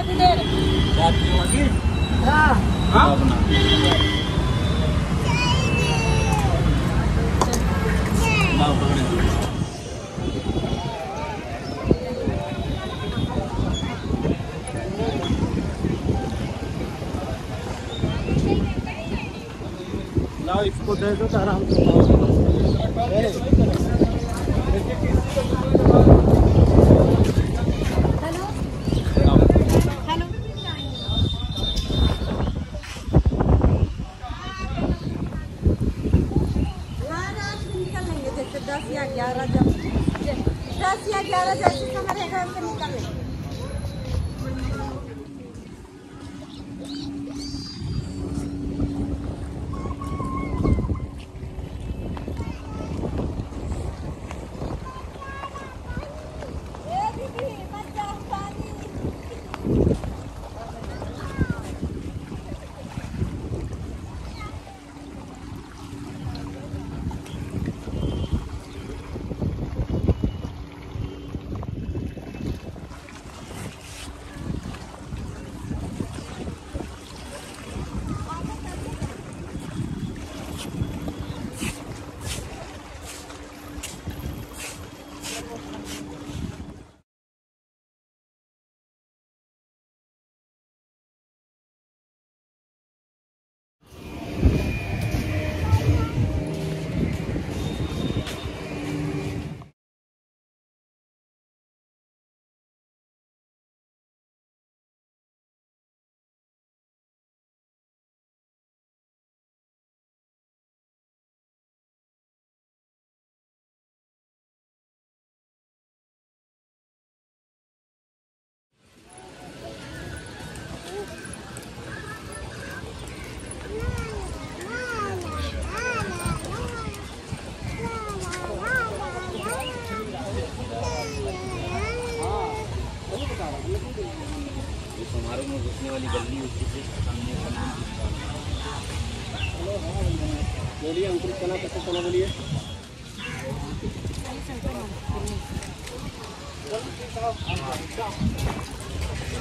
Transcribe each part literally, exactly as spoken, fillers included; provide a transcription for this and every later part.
हाँ हाँ लाओ इसको दे दो आराम से। हेलो हेलो हाँ रात में निकल लेंगे जैसे दस या ग्यारह जब दस या ग्यारह जैसे समय रहेगा हम तो निकल लेंगे। समारोह में घुसने वाली गली उसके सामने बोलिए अंकुरित कला कैसे चला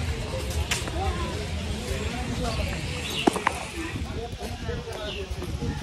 बोलिए।